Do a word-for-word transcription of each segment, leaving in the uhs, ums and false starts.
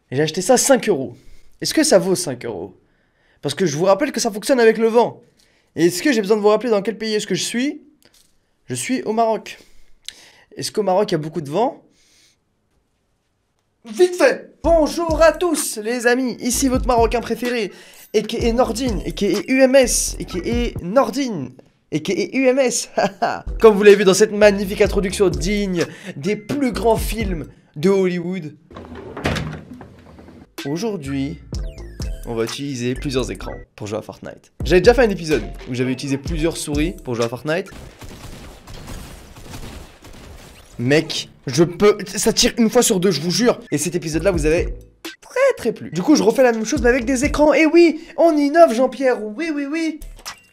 Et j'ai acheté ça cinq euros. Est-ce que ça vaut cinq euros? Parce que je vous rappelle que ça fonctionne avec le vent. Et est-ce que j'ai besoin de vous rappeler dans quel pays est-ce que je suis? Je suis au Maroc. Est-ce qu'au Maroc il y a beaucoup de vent? Vite fait! Bonjour à tous les amis, ici votre Marocain préféré, et qui est Nordine, et qui est U M S, et qui est Nordine, et qui est U M S. Comme vous l'avez vu dans cette magnifique introduction digne des plus grands films de Hollywood. Aujourd'hui, on va utiliser plusieurs écrans pour jouer à Fortnite. J'avais déjà fait un épisode où j'avais utilisé plusieurs souris pour jouer à Fortnite. Mec, je peux... ça tire une fois sur deux, je vous jure. Et cet épisode-là, vous avez très très plu. Du coup, je refais la même chose, mais avec des écrans. Et oui, on innove, Jean-Pierre. Oui, oui, oui.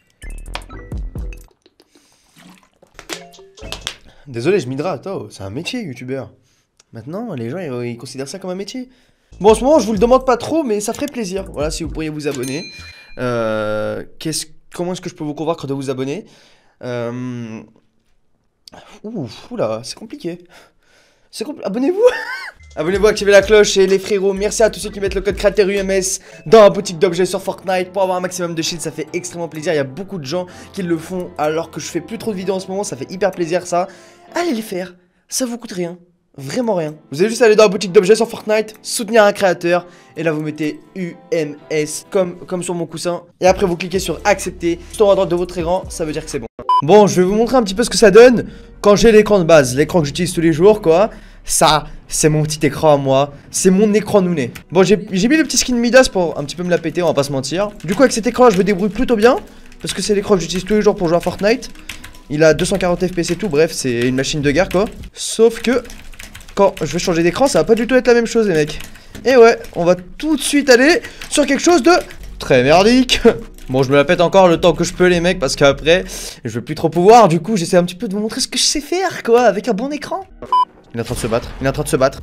Désolé, je m'hydrate. Oh, c'est un métier, youtubeur. Maintenant, les gens, ils, ils considèrent ça comme un métier. Bon, en ce moment, je vous le demande pas trop, mais ça ferait plaisir. Voilà, si vous pourriez vous abonner. Euh, qu'est-ce... Comment est-ce que je peux vous convaincre de vous abonner? Euh... Ouh, oula, c'est compliqué. C'est compl... Abonnez-vous. Abonnez-vous, activez la cloche et les frérots, merci à tous ceux qui mettent le code créateur U M S dans la boutique d'objets sur Fortnite pour avoir un maximum de shield, ça fait extrêmement plaisir. Il y a beaucoup de gens qui le font alors que je fais plus trop de vidéos en ce moment, ça fait hyper plaisir ça. Allez les faire, ça vous coûte rien, vraiment rien. Vous allez juste aller dans la boutique d'objets sur Fortnite, soutenir un créateur et là vous mettez U M S comme, comme sur mon coussin. Et après vous cliquez sur accepter, tout en haut à droite de votre écran, ça veut dire que c'est bon. Bon, je vais vous montrer un petit peu ce que ça donne quand j'ai l'écran de base, l'écran que j'utilise tous les jours quoi. Ça, c'est mon petit écran à moi, c'est mon écran nouné. Bon, j'ai mis le petit skin Midas pour un petit peu me la péter, on va pas se mentir. Du coup, avec cet écran, je me débrouille plutôt bien, parce que c'est l'écran que j'utilise tous les jours pour jouer à Fortnite. Il a deux cent quarante F P S et tout, bref, c'est une machine de guerre, quoi. Sauf que, quand je vais changer d'écran, ça va pas du tout être la même chose, les mecs. Et ouais, on va tout de suite aller sur quelque chose de très merdique. Bon, je me la pète encore le temps que je peux, les mecs, parce qu'après, je vais plus trop pouvoir. Du coup, j'essaie un petit peu de vous montrer ce que je sais faire, quoi, avec un bon écran. Il est en train de se battre, il est en train de se battre.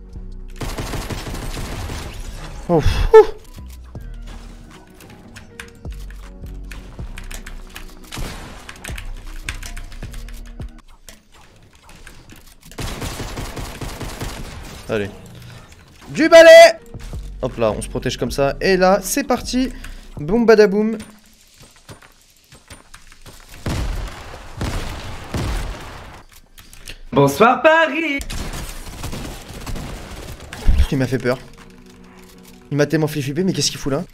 Oh, ouh. Allez. Du balai. Hop là, on se protège comme ça. Et là, c'est parti. Boum badaboum. Bonsoir Paris. Il m'a fait peur. Il m'a tellement fait flipper, mais qu'est-ce qu'il fout là?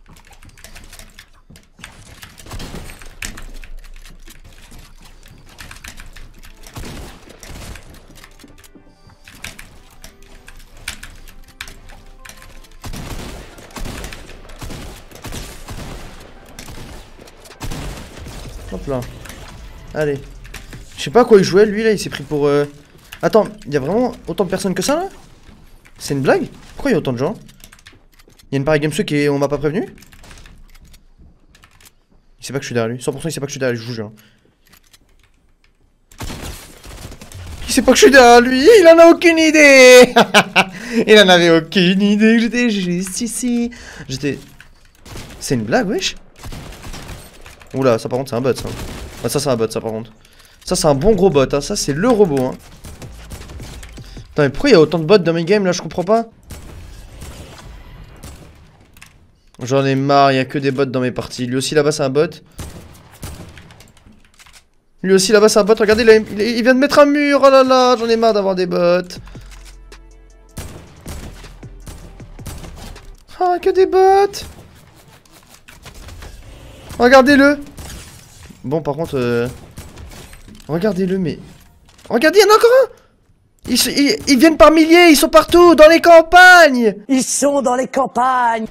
Hop là. Allez. Je sais pas à quoi il jouait, lui là, il s'est pris pour... Euh... Attends, il y a vraiment autant de personnes que ça là? C'est une blague? Pourquoi il y a autant de gens? Il y a une Paris Games qui est... On m'a pas prévenu? Il sait pas que je suis derrière lui, cent pour cent il sait pas que je suis derrière lui, je vous jure. Il sait pas que je suis derrière lui, il en a aucune idée. Il en avait aucune idée que j'étais juste ici. J'étais... C'est une blague, wesh? Oula, ça par contre c'est un bot ça. Ah, ça c'est un bot ça par contre. Ça c'est un bon gros bot, hein. Ça c'est le robot hein. Putain mais pourquoi il y a autant de bots dans mes games là, je comprends pas. J'en ai marre, il y a que des bots dans mes parties. Lui aussi là-bas c'est un bot. Lui aussi là-bas c'est un bot, regardez là, il, il vient de mettre un mur, oh là là, j'en ai marre d'avoir des bots. Ah que des bots. Regardez-le. Bon par contre euh... regardez-le mais... Regardez, il y en a encore un. Ils, ils, ils viennent par milliers, ils sont partout, dans les campagnes. Ils sont dans les campagnes.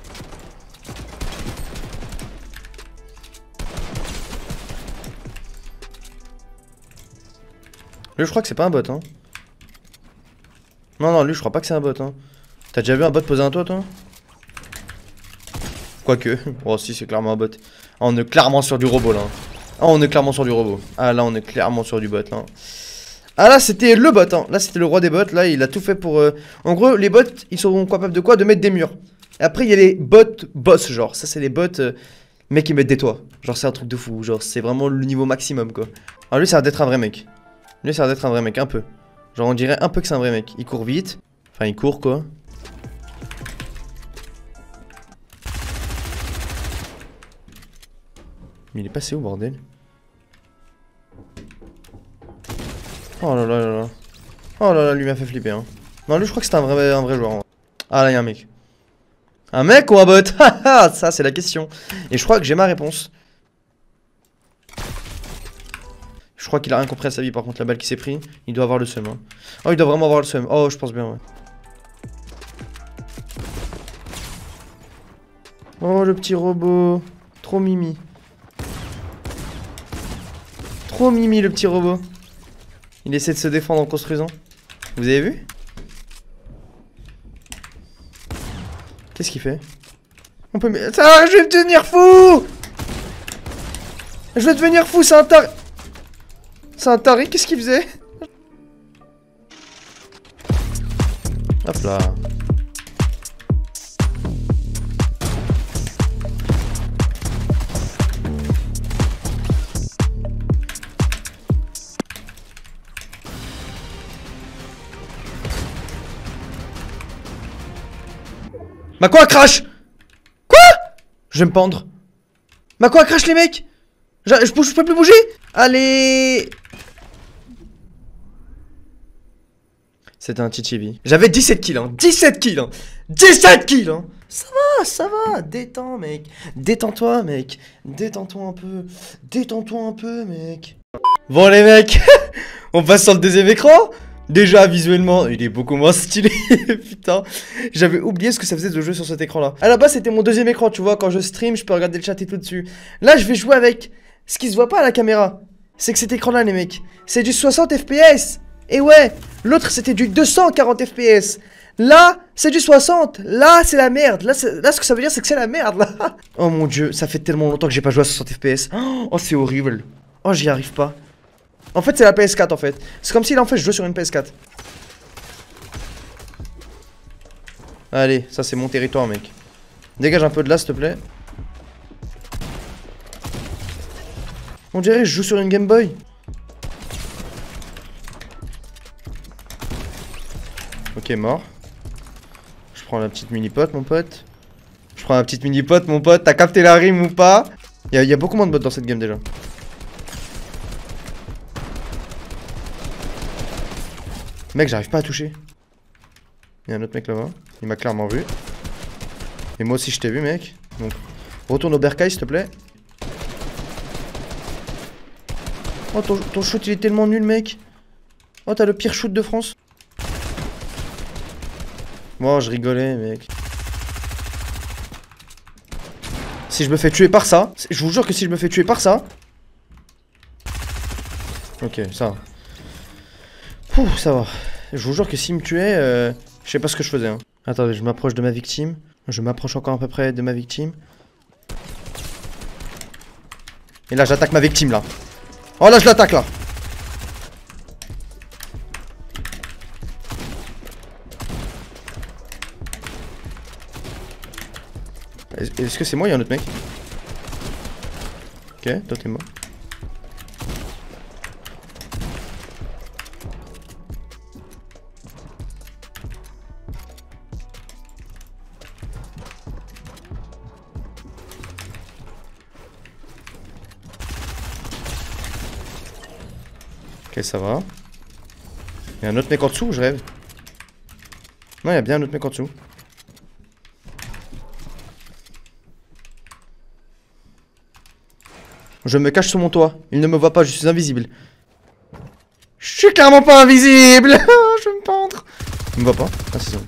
Lui je crois que c'est pas un bot hein. Non non lui je crois pas que c'est un bot hein. T'as déjà vu un bot poser un toit toi? Quoique. Oh si c'est clairement un bot. Ah, on est clairement sur du robot là. Ah on est clairement sur du robot. Ah là on est clairement sur du bot là. Ah là c'était le bot hein. Là c'était le roi des bots. Là il a tout fait pour... Euh... En gros les bots ils sont capables de quoi? De mettre des murs. Et après il y a les bots boss genre. Ça c'est les bots euh... mecs qui mettent des toits. Genre c'est un truc de fou. Genre c'est vraiment le niveau maximum quoi. Alors lui ça a l'air d'être un vrai mec. Lui ça a l'air d'être un vrai mec un peu. Genre on dirait un peu que c'est un vrai mec. Il court vite. Enfin il court quoi. Mais il est passé où, bordel? Oh là là là là. Oh là là, lui m'a fait flipper, hein. Non, lui, je crois que c'est un vrai, un vrai joueur. Hein. Ah, là, il y a un mec. Un mec ou un bot? Ça, c'est la question. Et je crois que j'ai ma réponse. Je crois qu'il a rien compris à sa vie, par contre, la balle qui s'est pris. Il doit avoir le seum. Hein. Oh, il doit vraiment avoir le seum. Oh, je pense bien, ouais. Oh, le petit robot. Trop mimi. Trop mimi, le petit robot. Il essaie de se défendre en construisant. Vous avez vu? Qu'est-ce qu'il fait? On peut... Ah, je vais devenir fou! Je vais devenir fou, c'est un taré... C'est un taré, qu'est-ce qu'il faisait? Hop là. Ma quoi crash? Quoi? Je vais me pendre. Ma quoi crash les mecs? Je, je, je peux plus bouger? Allez. C'était un Chichibi. J'avais dix-sept kills hein. dix-sept kills hein. dix-sept kills hein. Ça va, ça va. Détends mec. Détends-toi mec. Détends-toi un peu. Détends-toi un peu mec. Bon les mecs. On passe sur le deuxième écran. Déjà visuellement, il est beaucoup moins stylé. Putain, j'avais oublié ce que ça faisait de jouer sur cet écran là. À la base c'était mon deuxième écran, tu vois, quand je stream, je peux regarder le chat et tout dessus. Là je vais jouer avec ce qui se voit pas à la caméra. C'est que cet écran là les mecs, c'est du soixante F P S. Et ouais, l'autre c'était du deux cent quarante F P S. Là, c'est du soixante. Là, c'est la merde. Là, là, ce que ça veut dire, c'est que c'est la merde là. Oh mon dieu, ça fait tellement longtemps que j'ai pas joué à soixante F P S. Oh, c'est horrible. Oh, j'y arrive pas. En fait c'est la P S quatre en fait. C'est comme si là en fait je jouais sur une P S quatre. Allez, ça c'est mon territoire mec. Dégage un peu de là s'il te plaît. On dirait que je joue sur une Game Boy. Ok mort. Je prends la petite mini-pote mon pote. Je prends la petite mini-pote mon pote. T'as capté la rime ou pas? Il y, y a beaucoup moins de bots dans cette game déjà. Mec, j'arrive pas à toucher. Il y a un autre mec là-bas. Il m'a clairement vu. Et moi aussi, je t'ai vu, mec. Donc, retourne au bercail, s'il te plaît. Oh, ton, ton shoot, il est tellement nul, mec. Oh, t'as le pire shoot de France. Bon, je rigolais, mec. Si je me fais tuer par ça, je vous jure que si je me fais tuer par ça. Ok, ça. Ouh, ça va. Je vous jure que s'il me tuait, euh, je sais pas ce que je faisais. Hein. Attendez, je m'approche de ma victime. Je m'approche encore à peu près de ma victime. Et là, j'attaque ma victime, là. Oh, là, je l'attaque, là. Est-ce que c'est moi? Il y a un autre mec. Ok, toi, t'es mort. Ok, ça va. Il y a un autre mec en dessous, je rêve. Non, il y a bien un autre mec en dessous. Je me cache sous mon toit. Il ne me voit pas, je suis invisible. Je suis clairement pas invisible. Je vais me pendre. Il me voit pas. Ah, c'est ça.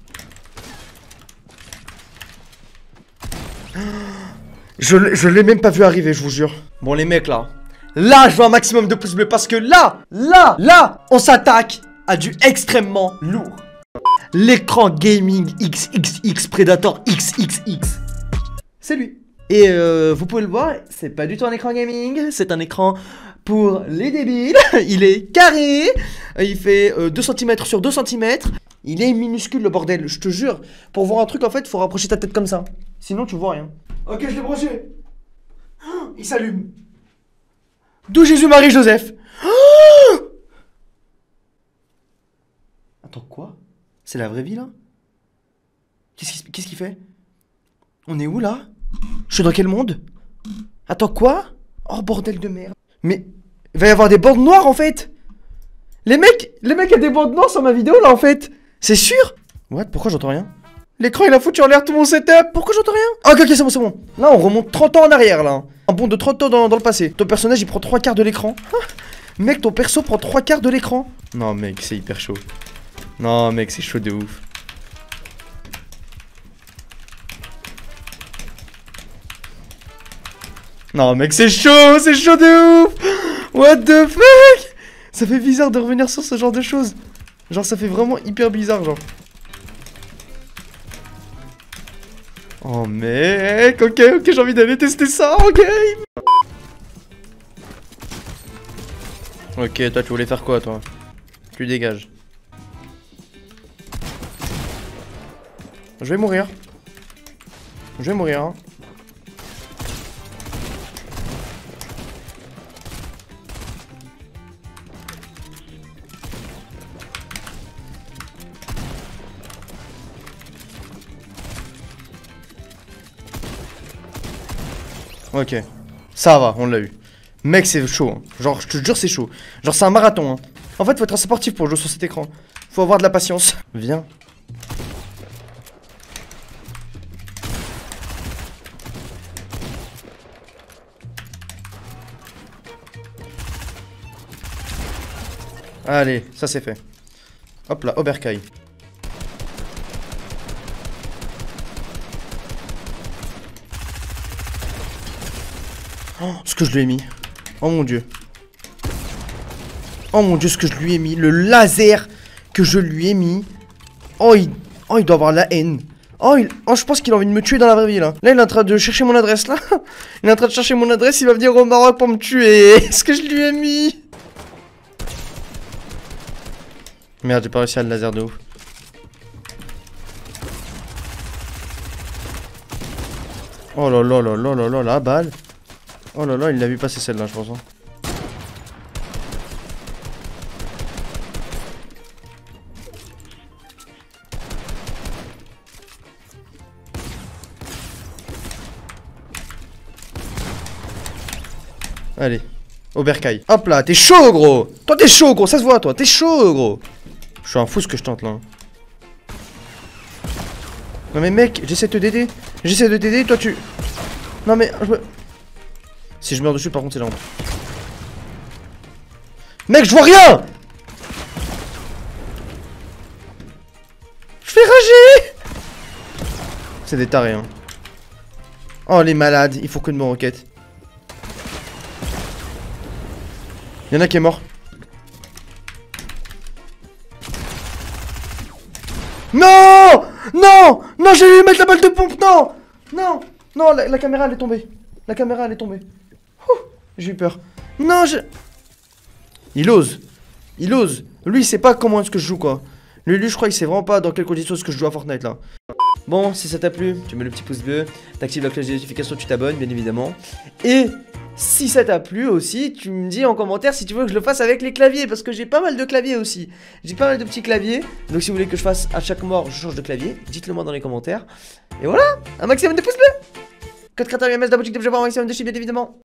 Je, je l'ai même pas vu arriver, je vous jure. Bon, les mecs, là. Là, je veux un maximum de pouces bleus parce que là, là, là, on s'attaque à du extrêmement lourd. L'écran gaming X X X Predator X X X. C'est lui. Et euh, vous pouvez le voir, c'est pas du tout un écran gaming, c'est un écran pour les débiles. Il est carré, il fait euh, deux centimètres sur deux centimètres. Il est minuscule le bordel, je te jure. Pour voir un truc en fait, faut rapprocher ta tête comme ça. Sinon tu vois rien. Ok, je l'ai branché. Oh, il s'allume. D'où Jésus, Marie, Joseph. Oh, attends, quoi? C'est la vraie vie là? Qu'est-ce qu'il qu'est-ce qu'il fait? On est où là? Je suis dans quel monde? Attends, quoi? Oh bordel de merde. Mais il va y avoir des bandes noires en fait. Les mecs, les mecs ont des bandes noires sur ma vidéo là en fait. C'est sûr. What? Pourquoi j'entends rien? L'écran il a foutu en l'air tout mon setup. Pourquoi j'entends rien? Oh, ok ok c'est bon c'est bon. Là on remonte trente ans en arrière là. Un bond de trente ans dans, dans le passé. Ton personnage il prend trois quarts de l'écran. Mec ton perso prend trois quarts de l'écran. Non mec c'est hyper chaud. Non mec c'est chaud de ouf. Non mec c'est chaud, c'est chaud de ouf. What the fuck. Ça fait bizarre de revenir sur ce genre de choses. Genre ça fait vraiment hyper bizarre genre. Oh mec, ok ok j'ai envie d'aller tester ça, ok. Ok toi tu voulais faire quoi toi? Tu dégages. Je vais mourir. Je vais mourir hein. Ok, ça va, on l'a eu. Mec, c'est chaud. Hein. Genre, je te jure, c'est chaud. Genre, c'est un marathon. Hein. En fait, faut être sportif pour jouer sur cet écran. Faut avoir de la patience. Viens. Allez, ça c'est fait. Hop là, Oberkai. Oh, ce que je lui ai mis. Oh mon dieu. Oh mon dieu, ce que je lui ai mis. Le laser que je lui ai mis. Oh, il, oh, il doit avoir la haine. Oh, il... oh je pense qu'il a envie de me tuer dans la vraie vie là. Là, il est en train de chercher mon adresse là. Il est en train de chercher mon adresse. Il va venir au Maroc pour me tuer. Ce que je lui ai mis. Merde, j'ai pas réussi à le laser de ouf. Oh là là là là là là la balle. Oh là là, il l'a vu passer celle-là, je pense. Hein. Allez, Oberkai. Hop là, t'es chaud, gros. Toi, t'es chaud, gros. Ça se voit, toi. T'es chaud, gros. Je suis un fou ce que je tente là. Non, mais mec, j'essaie de te t'aider. J'essaie de t'aider, toi, tu. Non, mais. Je me... Si je meurs dessus, par contre, c'est la honte. Mec, je vois rien. Je fais rager. C'est des tarés, hein. Oh, les malades, il faut que de mon roquette. Y'en a qui est mort. Non. Non. Non, j'ai dû mettre la balle de pompe, non. Non. Non, la, la caméra, elle est tombée. La caméra, elle est tombée. J'ai eu peur. Non, je... Il ose. Il ose. Lui, il sait pas comment est-ce que je joue, quoi. Lui, lui, je crois qu'il sait vraiment pas dans quelles conditions est-ce que je joue à Fortnite, là. Bon, si ça t'a plu, tu mets le petit pouce bleu, t'actives la cloche de notification, tu t'abonnes, bien évidemment. Et si ça t'a plu aussi, tu me dis en commentaire si tu veux que je le fasse avec les claviers, parce que j'ai pas mal de claviers aussi. J'ai pas mal de petits claviers, donc si vous voulez que je fasse à chaque mort, je change de clavier, dites-le moi dans les commentaires. Et voilà, un maximum de pouces bleus. Code créateur U M S de la boutique de un maximum de chiffres, bien évidemment.